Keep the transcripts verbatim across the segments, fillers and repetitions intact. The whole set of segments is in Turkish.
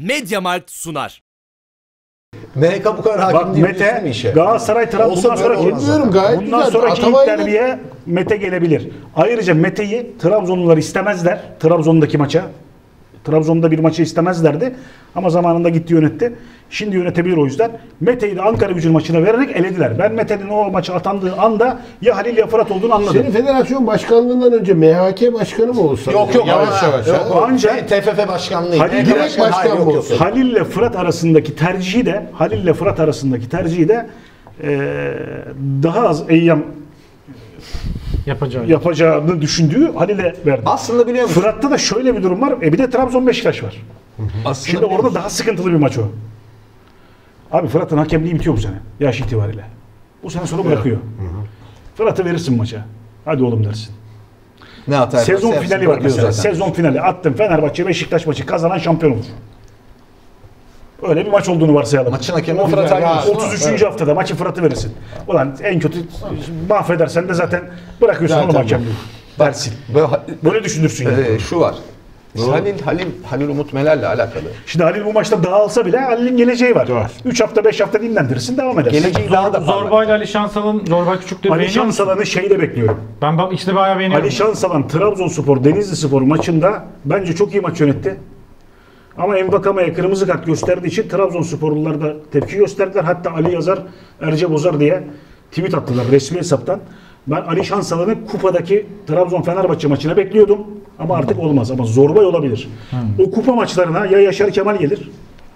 MediaMarkt sunar. M H K bu kadar hakim değil mi işe? Galatasaray tarafı bundan sonra bilmiyorum, gayet bundan güzel. sonraki ilk Atavay'la... derbiye Mete gelebilir. Ayrıca Mete'yi Trabzonlular istemezler. Trabzon'daki maça. Trabzon'da bir maçı istemezlerdi. Ama zamanında gitti yönetti. Şimdi yönetebilir o yüzden. Mete'yi de Ankaragücü maçına vererek elediler. Ben Mete'nin o maça atandığı anda ya Halil ya Fırat olduğunu anladım. Senin federasyon başkanlığından önce M H K başkanı mı olsa? Yok yok. Yavaş yavaş. Ancak T F F başkanlığı. Halil direkt başkan mı olsun? Halil ile Fırat arasındaki tercihi de Halil ile Fırat arasındaki tercihi de ee, daha az eyyam Yapacağı. yapacağını düşündüğü Halil'e verdi. Aslında biliyor musun? Fırat'ta da şöyle bir durum var. E bir de Trabzon Beşiktaş var. Aslında Şimdi orada daha sıkıntılı bir maç o. Abi Fırat'ın hakemliği bitiyor bu sene. Yaş itibariyle. Bu sene sonra bırakıyor. Fırat'ı verirsin maça. Hadi oğlum dersin. Ne atar? Sezon finali var mesela. Sezon finali. Attın Fenerbahçe Beşiktaş maçı kazanan şampiyon olur. Öyle bir maç olduğunu varsayalım. Maçın hakemi Fırat Aydın. otuz üçüncü haftada maçı Fırat'ı verirsin. Ulan en kötü mahvedersen de zaten bırakıyorsun Zaten oğlum hakemliği. Dersin. Böyle, Böyle düşünürsün yani. e, şu var. Halil, Halil, Halil Umut Meler'le alakalı. Şimdi Halil bu maçta dağılsa bile Halil'in geleceği var. üç hafta beş hafta dinlendirirsin devam edersin. Geleceği daha da parlak. Zorba ile Ali Şansal'ın Zorba Küçük'te Ali beğeniyor musun? Şansalan'ı şeyi de bekliyorum. Ben bak işte bayağı beğeniyorum. Ali Şansalan Trabzonspor Denizlispor maçında bence çok iyi maç yönetti. Ama Envakama'ya kırmızı kart gösterdiği için Trabzonsporlular da tepki gösterdiler. Hatta Ali Yazar, Erce Bozar diye tweet attılar resmi hesaptan. Ben Ali Şansalan'ı kupadaki Trabzon-Fenerbahçe maçına bekliyordum. Ama artık olmaz. Ama Zorbay olabilir. Hmm. O kupa maçlarına ya Yaşar Kemal gelir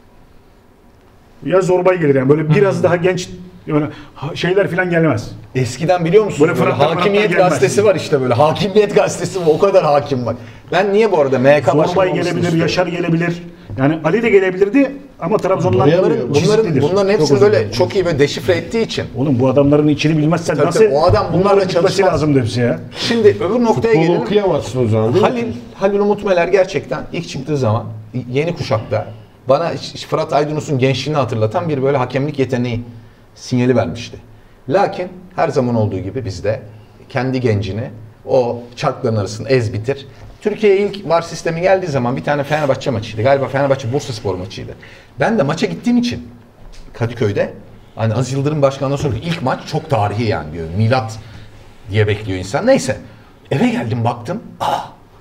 ya Zorbay gelir. Yani böyle biraz hmm. daha genç yani şeyler falan gelmez. Eskiden biliyor musun? Böyle Böyle Hakimiyet gazetesi var işte böyle. Hakimiyet gazetesi o kadar hakim var. Ben niye bu arada M H K başkanı Zorbay gelebilir, Yaşar gelebilir. Yani Ali de gelebilirdi ama Trabzon'dan bunların, bunların, bunların hepsini böyle çok iyi ve deşifre ettiği için. Oğlum bu adamların içini bilmezsen tabii nasıl? Tabii, o adam bunlarla çalışması lazım hepsi ya. Şimdi öbür noktaya gelelim. Okuyamazsın o zaman. Halil, Halil Umut Meler gerçekten ilk çıktığı zaman yeni kuşakta bana Fırat Aydınus'un gençliğini hatırlatan bir böyle hakemlik yeteneği sinyali vermişti. Lakin her zaman olduğu gibi bizde kendi gencini o çarkların arasında ez bitir. Türkiye'ye ilk VAR sistemi geldiği zaman bir tane Fenerbahçe maçıydı. Galiba Fenerbahçe Bursaspor maçıydı. Ben de maça gittiğim için Kadıköy'de hani Aziz Yıldırım başkanından sonra ilk maç çok tarihi yani diyor. Milat diye bekliyor insan. Neyse. Eve geldim baktım. Aa!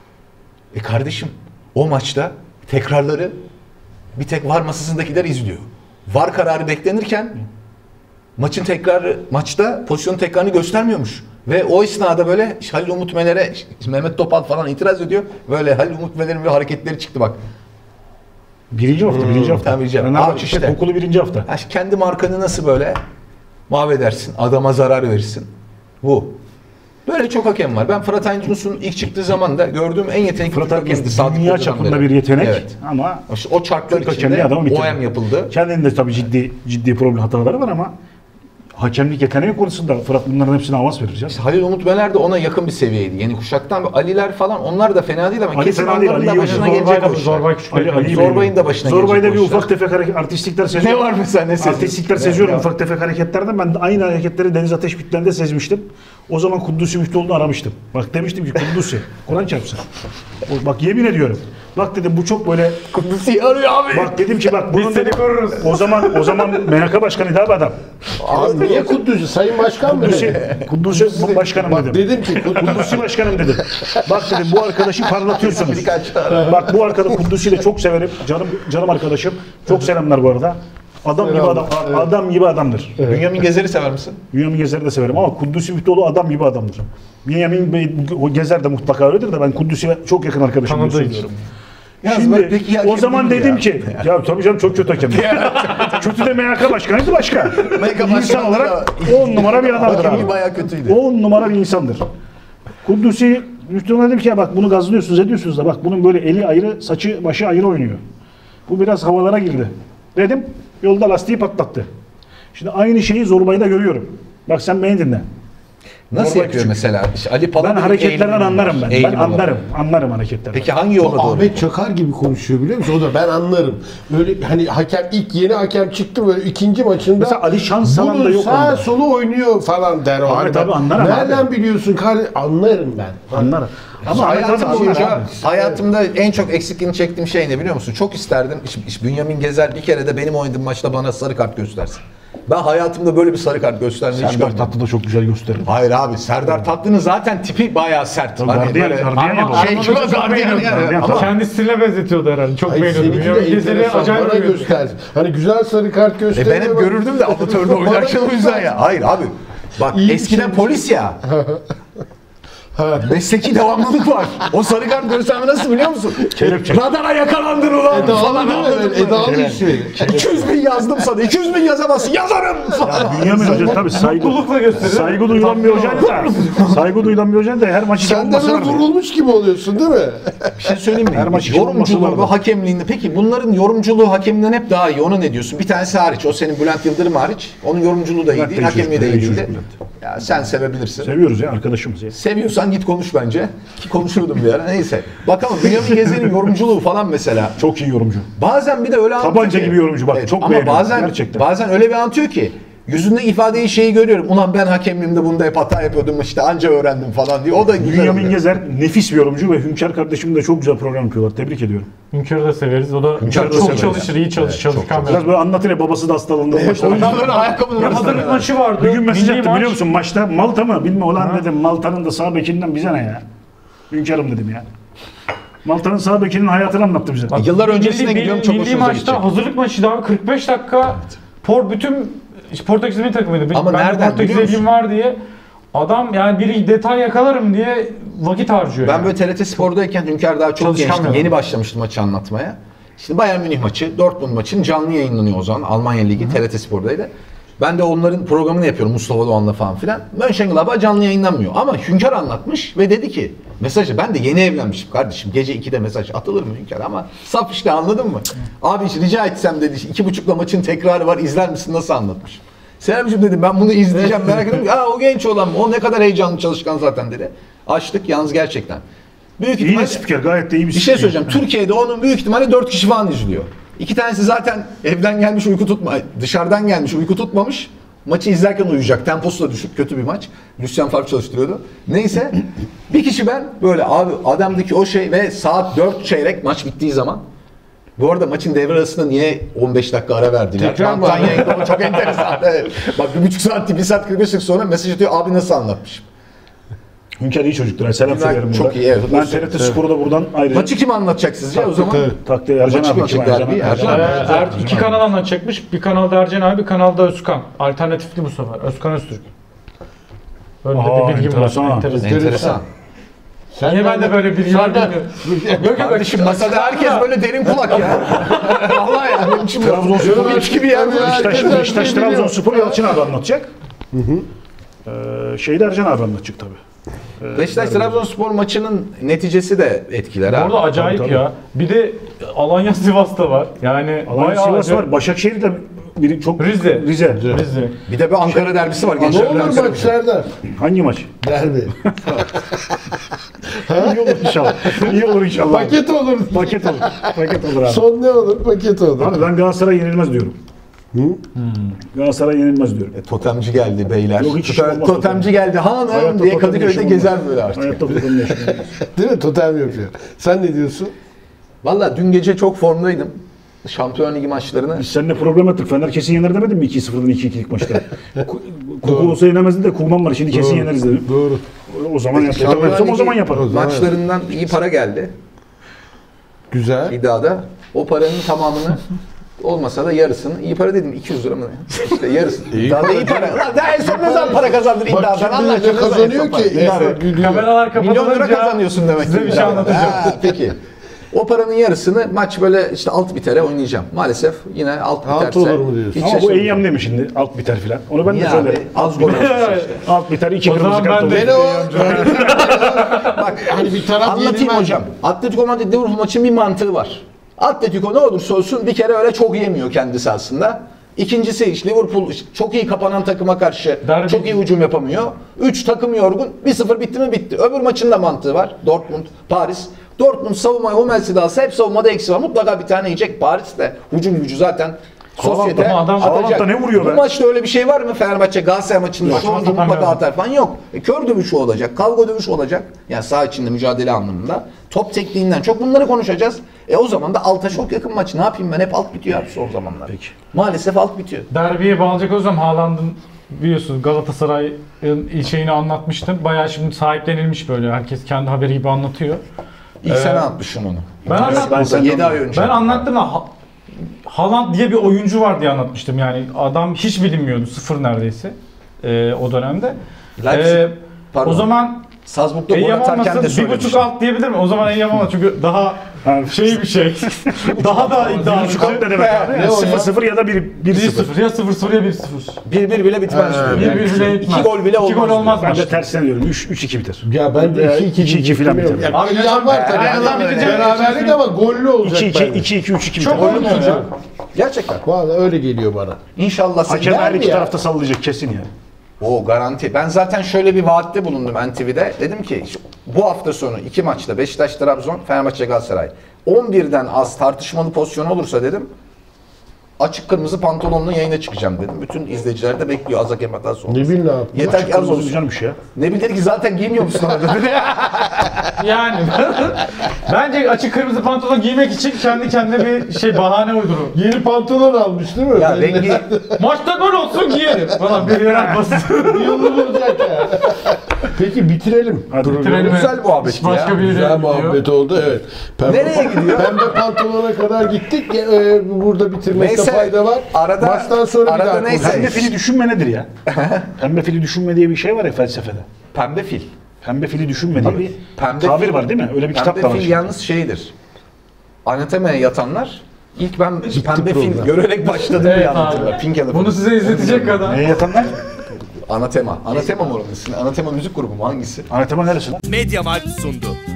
E kardeşim o maçta tekrarları bir tek VAR masasındakiler izliyor. VAR kararı beklenirken maçın tekrarı maçta pozisyonun tekrarını göstermiyormuş. Ve o esnada böyle Halil Umut Meler'e Mehmet Topal falan itiraz ediyor. Böyle Halil Umut Meler'in bir hareketleri çıktı bak. Birinci hafta, hmm, birinci hafta. Tamam, Fenerbahçe işte kokulu birinci hafta. Ya kendi markanı nasıl böyle mahvedersin, adama zarar verirsin. Bu. Böyle çok hakem var. Ben Fırat Aydınus'un ilk çıktığı zaman da gördüğüm en yetenekli Fırat hakemdi. Dünya çapında bir yetenek evet. ama o çarklar içinde O M yapıldı. Kendinde tabii ciddi ciddi problem hataları var ama hakemlik yeteneği konusunda Fırat bunların hepsine avans verir. İşte Halil Umut Meler de ona yakın bir seviyeydi. Yeni kuşaktan Aliler falan onlar da fena değil ama Ali kesin fena değil, onların Ali da başına Zorbay gelecek da- o işler. Zorbay Küçük. Ali, Ali Zorbay'ın da başına Zorbay'da gelecek bir o işler. ufak tefek hareket, artistlikler seziyorum. Ne var mesela ne seziyorsun? Artistlikler seziyorum ufak tefek hareketlerden. Ben de aynı hareketleri Deniz Ateş Bitlen'de sezmiştim. O zaman Kudüs'ü Müftüoğlu'nu aramıştım. Bak demiştim ki Kudüs'ü, Kur'an çarpsın. O- Bak yemin ediyorum. Bak dedim bu çok böyle Kudüs'ü arıyor abi. bak dedim ki bak bunun dedim, o zaman o zaman M H K başkanıydı abi adam. Abi niye Kudüs'ü? Sayın Başkan mı? Kudüs'ü Kudüs'ü başkanım Bak dedim. dedim ki Kudüs'ü başkanım dedim. Bak dedim bu arkadaşı parlatıyorsunuz. Birkaç tane. Bak bu arkadaşı Kudüs'ü de çok severim. Canım canım arkadaşım. Çok selamlar bu arada. Adam gibi adam, adam gibi adamdır. Bünyamin Gezer'i sever misin? Bünyamin Gezer'i de severim ama Kudüs'ü Müftüoğlu adam gibi adamdır. Bünyamin Bey, o Gezer de mutlaka öyledir de ben Kudüs'ü çok yakın arkadaşım diye söylüyorum. Şimdi peki o zaman dedim ya. ki ya tabii canım çok kötü hakem. Kötü de M H K başkanıydı başka. İnsan olarak on numara bir adamdır abi. Bayağı kötüydü. on numara bir insandır. Kudüs'ü Müftüoğlu'na dedim ki ya bak bunu gazlıyorsunuz ediyorsunuz da bak bunun böyle eli ayrı saçı başı ayrı oynuyor. Bu biraz havalara girdi. Dedim yolda lastiği patlattı. Şimdi aynı şeyi Zorbay'da görüyorum. Bak sen beni dinle. Nasıl Zorba yapıyor Küçük. mesela? İşte Ali Palabıyık Ben hareketlerden eğilim anlarım ben. var, Ben eğilim olarak. anlarım. Anlarım hareketlerden. Peki hangi yola doğru? Ahmet Çakar gibi konuşuyor biliyor musun? O da ben anlarım. Böyle hani hakem ilk yeni hakem çıktı böyle ikinci maçında. Mesela Ali Şansalan bunun da yok sağ onda. solu oynuyor falan der o. Ahmet Hani abi ben, anlarım nereden abi. biliyorsun kardeşim? Anlarım ben. Anlarım. Ama Ahmet abi Hayatım anlar boyunca abi. hayatımda en çok eksikliğini çektiğim şey ne biliyor musun? Çok isterdim. İş, iş, Bünyamin Gezer bir kere de benim oynadığım maçta bana sarı kart göstersin. Ben hayatımda böyle bir sarı kart göstermeyi hiç Serdar görmedim. Tatlı da çok güzel gösterir. Hayır abi Serdar Tatlı'nın zaten tipi bayağı sert. Tabii, gardiyan- gardiyan Ama yapar. şey Arnold'u gibi çok gardiyan beğeniyordum. yani. Ama- Kendi stiline benzetiyordu herhalde. Çok Hayır, beğeniyordum. seninki de Bünyamin Gezer'i enteresan. acayip Bana övüyordum. göster. Hani güzel sarı kart E gösteriyor. ben hep ama- görürdüm de amatörde oynarken o yüzden ya. Hayır abi. Bak İyi bir eskiden şey. polis ya. Mesleki devamlılık var. O sarı kart gösterme nasıl biliyor musun? Kelepçe. Radara yakalandın ulan Edalı falan değil mi? anladın Böyle mı? Edalı işi. iki yüz bin yazdım sana. iki yüz bin yazamazsın. Yazarım falan. Bünyamin Hoca tabii saygı, Mutlulukla gösterir. saygı duyulan bir hocaydı da saygı duyulan bir hocaydı da her maçı Sen de savunması böyle vardı. vurulmuş gibi oluyorsun değil mi? Bir şey söyleyeyim mi? Her maç iki olması yorumculuğu ve lazım. hakemliğinde. Peki bunların yorumculuğu hakemliğinden hep daha iyi. Ona ne diyorsun? Bir tanesi hariç. O senin Bülent Yıldırım hariç. Onun yorumculuğu da iyi Bülent değil. de iyi Hakemliği de çocuk, iyi iyi değildi. çocuk Ya sen sevebilirsin. Seviyoruz ya arkadaşımız ya. Seviyorsan git konuş bence. Ki konuşurdum bir ara. Neyse. Bakalım Bünyamin Gezer'in yorumculuğu falan mesela. Çok iyi yorumcu. Bazen bir de öyle anlatıyor Tabanca ki- gibi yorumcu bak, çok ama beğeniyorum, bazen, gerçekten. bazen öyle bir anlatıyor ki yüzünde ifadeyi şeyi görüyorum. Ulan ben hakemliğimde bunda hep hata yapıyordum işte anca öğrendim falan diye. O da güzel Bünyamin oluyor. Gezer nefis bir yorumcu ve Hünkar kardeşim de çok güzel program yapıyorlar. Tebrik ediyorum. Hünkâr'ı da severiz. O da Hünkâr'ı da çok severiz. çalışır, iyi çalışır, çalışkan bir Biraz adam. böyle anlatır ya babası da hastalığında. başlar. Oyuncuların ayakkabının Bir hazırlık maçı vardı. Bir gün mesaj milli attı maç. biliyor musun maçta Malta mı? Bilmem ulan dedim Malta'nın da sağ bekinden bize ne ya? Hünkârım dedim ya. Malta'nın sağ bekinin hayatını anlattı bize. Bak, yıllar öncesine Milli- gidiyorum, çok milli hoşumuza maçta gidecek. hazırlık maçı da kırk beş dakika por bütün Portekiz milli takımıydı. Ama ben de nereden Portekiz biliyor musun? ilgim var diye adam yani bir detay yakalarım diye vakit harcıyor. Ben yani. böyle T R T Spor'dayken Hünkar daha çok Çalışkan gençtim. bir adam. Yeni başlamıştım maçı anlatmaya. Şimdi Bayern Münih maçı, Dortmund maçının canlı yayınlanıyor o zaman. Almanya Ligi T R T Spor'daydı. Ben de onların programını yapıyorum Mustafa Doğan'la falan filan. Mönchengladbach canlı yayınlanmıyor. Ama Hünkar anlatmış ve dedi ki mesajı ben de yeni evlenmişim kardeşim. Gece ikide mesaj atılır mı Hünkar ama saf işte anladın mı? Abi işte rica etsem dedi iki buçukla maçın tekrarı var izler misin nasıl anlatmış? Selamcığım dedim ben bunu izleyeceğim merak ediyorum. Ha o genç olan o ne kadar heyecanlı çalışkan zaten dedi. Açtık yalnız gerçekten. Büyük İyi ihtimalle bir spiker gayet de iyi bir bir şey spiker. söyleyeceğim. Türkiye'de onun büyük ihtimalle dört kişi falan izliyor. İki tanesi zaten evden gelmiş uyku tutma, dışarıdan gelmiş uyku tutmamış. Maçı izlerken uyuyacak. Temposu da düşük. Kötü bir maç. Lucien Favre çalıştırıyordu. Neyse. Bir kişi ben böyle abi adamdaki o şey ve saat dört çeyrek maç bittiği zaman. Bu arada maçın devre arasında niye on beş dakika ara verdiler? Tekrar mı? Banttan yayında o çok enteresan. Evet. Bak bir buçuk saat, bir saat kırk beş dakika sonra mesaj atıyor. Abi nasıl anlatmışım? Hünkar iyi çocuktur. ha, Selam Hünkar söylerim çok burada. iyi, evet. Ben T R T Spor'u da buradan ayrı. Maçı kim anlatacak sizce o zaman? tabii. Takdir Ercan Maçı abi. kim kim? anlatacak derbi? Ercan abi. Ee, Ercan Er- abi. iki kanal anlatacakmış. Bir kanalda Ercan abi, bir kanalda Özkan. Alternatifli bu sefer. Özkan Öztürk. Böyle de Aa, bir bilgim enteresan. var. Enteresan. Enteresan. Niye ben de böyle bilgi var bilmiyorum. Yok yok. Kardeşim masada herkes böyle derin kulak ya. Vallahi ya. Benim için Trabzonspor hiç gibi yer böyle. Beşiktaş, herkes Beşiktaş her şeyi biliyor. Trabzonspor Yalçın abi anlatacak. Ee, şeyde Ercan abi anlatacak tabii. Beşiktaş Trabzonspor maçının neticesi de etkiler ha. Orada acayip Tabii, tabii. ya. Bir de Alanya Sivas'ta var. Yani Alanya bayağı Sivas acayip. var. Başakşehir de biri çok Rize. Rize. Rize. Bir de bir Ankara derbisi var Ne gençler. olur derbisi. maç Serdar? Hangi maç? Derbi. İyi olur inşallah. İyi olur inşallah. Paket olur. Paket olur. Paket olur abi. Son ne olur? Paket olur. Abi ben Galatasaray yenilmez diyorum. Galatasaray yenilmez diyorum. E, totemci geldi beyler. Yok, hiç Totem- olmaz totemci geldi hanım Hayatta diye totem Kadıköy'de yaşamam gezer ben. böyle artık. Hayatta totem yaşamam. Değil mi? Totem yapıyor. Sen ne diyorsun? Valla dün gece çok formdaydım. Şampiyon Ligi maçlarını. Biz seninle problem ettik. Fener kesin yener demedim mi iki sıfırdan iki ikilik maçta? Kuku olsa yenemezdi de Kugman var. Şimdi kesin yeneriz dedim. Doğru. O zaman yap. Şampiyon Totem yapsam o Ligi zaman yaparım. Maçlarından iyi para geldi Güzel. iddiada. O paranın tamamını olmasa da yarısını iyi para dedim iki yüz lira mı ne? İşte yarısı. İddiada iyi para. Lan daha en son ne zaman para kazandın Bak iddiadan? şimdi Allah ne aşkına kazanıyor en son ki? para. İnsan gülüyor. Kameralar kapatılınca Milyon lira kazanıyorsun demek size ki. bir şey anlatacağım. Ha, peki. O paranın yarısını maç böyle işte alt bitere oynayacağım. Maalesef yine alt Alt biterse. olur mu diyorsun? hiç Ama bu şaşırmayacağım. Eyyam demiş şimdi alt biter filan. Onu ben de Ya söylerim. abi, az gol olmuş işte. Alt biter iki O kırmızı zaman kart ben olur. de- Beni o Bak hani bir taraf anlatayım yenilmez. hocam. Atletico Madrid Liverpool maçın bir mantığı var. Atletico ne olursa olsun bir kere öyle çok yemiyor kendisi aslında. İkincisi iş Liverpool çok iyi kapanan takıma karşı Derbi- çok iyi hücum yapamıyor. Üç takım yorgun. bir sıfır bitti mi bitti. Öbür maçın da mantığı var. Dortmund, Paris. Dortmund savunmayı Hummels'i de alsa hep savunmada eksi var. Mutlaka bir tane yiyecek. Paris de hücum gücü zaten sosyete ama adam- atacak. Haaland da ne vuruyor Bu be? maçta öyle bir şey var mı? Fenerbahçe Galatasaray maçında Saçma şu oyuncu sapan mutlaka bir atar falan yok. E, kör dövüşü olacak. Kavga dövüşü olacak. Yani saha içinde mücadele anlamında. Top tekniğinden çok bunları konuşacağız. E o zaman da alta çok yakın maç. Ne yapayım ben? Hep alt bitiyor abi son zamanlar. Peki. Maalesef alt bitiyor. Derbiye bağlayacak olursam Haaland'ın biliyorsunuz Galatasaray'ın şeyini anlatmıştım. Bayağı şimdi sahiplenilmiş böyle. Herkes kendi haberi gibi anlatıyor. İlk Ee, sene atmışsın onu. Ben anlattım. Ben sen- yedi ay önce. Ben anlattım da Ha- Haaland diye bir oyuncu var diye anlatmıştım. Yani adam hiç bilinmiyordu. Sıfır neredeyse ee, o dönemde. Leipzig, Ee, pardon. o zaman Salzburg'da gol Eyyam atarken de olmasın bir söylemiş. buçuk alt diyebilir mi? O zaman Eyyam olmaz çünkü daha şey bir şey. daha da iddialı. Şu kart ne demek abi? Ne o sıfır ya? sıfır ya da bir bir sıfır. sıfır ya sıfır sıfır ya bir sıfır. bir bir bile bitmez. Ha, diyor. bir bir bile bitmez. İki gol bile olmaz. İki gol olmaz Ben de maçta. tersine diyorum. üç iki biter. Ya ben de iki iki iki iki falan biter. Ya, Abi bir yan var tabii. en azından Yani bitecek. beraberlik ama gollü olacak iki iki bence. iki iki üç iki biter. Çok Gol mü olmuyor olacak? ya. Gerçekten. Vallahi öyle geliyor bana. İnşallah sen Hakem her derbi iki ya. tarafta sallayacak kesin yani. O garanti. Ben zaten şöyle bir vaatte bulundum N T V'de. Dedim ki şu- bu hafta sonu iki maçta Beşiktaş, Trabzon, Fenerbahçe, Galatasaray. on birden az tartışmalı pozisyon olursa dedim açık kırmızı pantolonla yayına çıkacağım dedim. Bütün izleyiciler de bekliyor az hakem hatası olmasın. Ne bileyim ne yaptın? Yeter ki az olsun. Güzelmiş ya. Ne bilir ki zaten giymiyor musun orada dedi. Yani bence açık kırmızı pantolon giymek için kendi kendine bir şey bahane uydurur. Yeni pantolon almış değil mi? Ya rengi Maçta gol olsun giyerim falan bir yere basın. Yıllı bulacak ya. Peki bitirelim. Hadi Bitirelim. güzel muhabbetti Başka ya. bir yere Güzel gidiyor. muhabbet oldu evet. Pembe, Nereye gidiyor? Pembe pantolona kadar gittik. E, burada bitirmekte Neyse, fayda var. arada- Maçtan sonra arada bir daha neyse. konuşalım. Pembe fili düşünme nedir ya? Pembe fili düşünme diye bir şey var ya felsefede. pembe fil. Pembe fili düşünme diye bir Pembe tabir fil- var değil mi? Öyle bir kitap Pembe da var. fil şimdi. yalnız şeydir. Anatomaya yatanlar ilk ben pembe fil program. görerek başladım Evet diye abi. anlatırlar. Pink Elephant. Bunu size izletecek kadar. Neye yatanlar? Anatema. Anatema mı oranın ismi? Anatema müzik grubu mu? Hangisi? Anlatama neresi lan? Mediamarkt sundu.